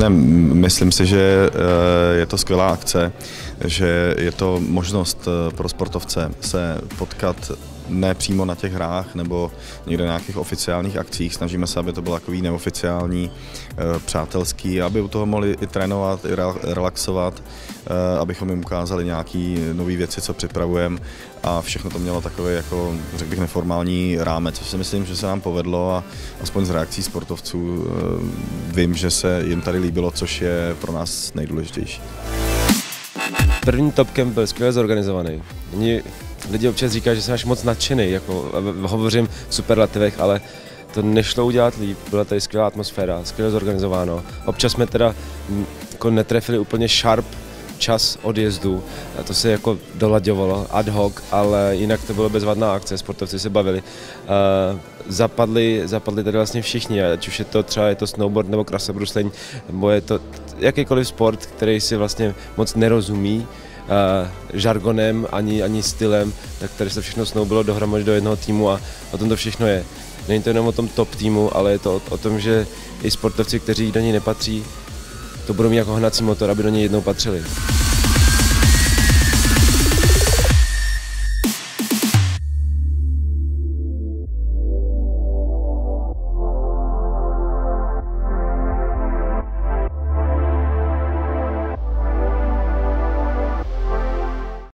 Ne, myslím si, že je to skvělá akce, že je to možnost pro sportovce se potkat ne přímo na těch hrách nebo někde na nějakých oficiálních akcích. Snažíme se, aby to bylo takový neoficiální, přátelský, aby u toho mohli i trénovat, i relaxovat, abychom jim ukázali nějaké nové věci, co připravujeme, a všechno to mělo takový, jako řekl bych, neformální rámec, což si myslím, že se nám povedlo, a aspoň z reakcí sportovců vím, že se jim tady líbilo, což je pro nás nejdůležitější. První Top Camp byl skvěle zorganizovaný. Lidi občas říkají, že jsem až moc nadšený, jako hovořím v superlativech, ale to nešlo udělat líp, byla tady skvělá atmosféra, skvěle zorganizováno. Občas jsme teda jako netrefili úplně sharp čas odjezdu, a to se jako dolaďovalo ad hoc, ale jinak to bylo bezvadná akce, sportovci se bavili. Zapadli tady vlastně všichni, ať už je to snowboard nebo krasobruslení, nebo je to jakýkoliv sport, který si vlastně moc nerozumí žargonem ani stylem, tak tady se všechno snoubilo dohromady do jednoho týmu a o tom to všechno je. Není to jenom o tom top týmu, ale je to o tom, že i sportovci, kteří do něj nepatří, to budou mít jako hnací motor, aby do něj jednou patřili.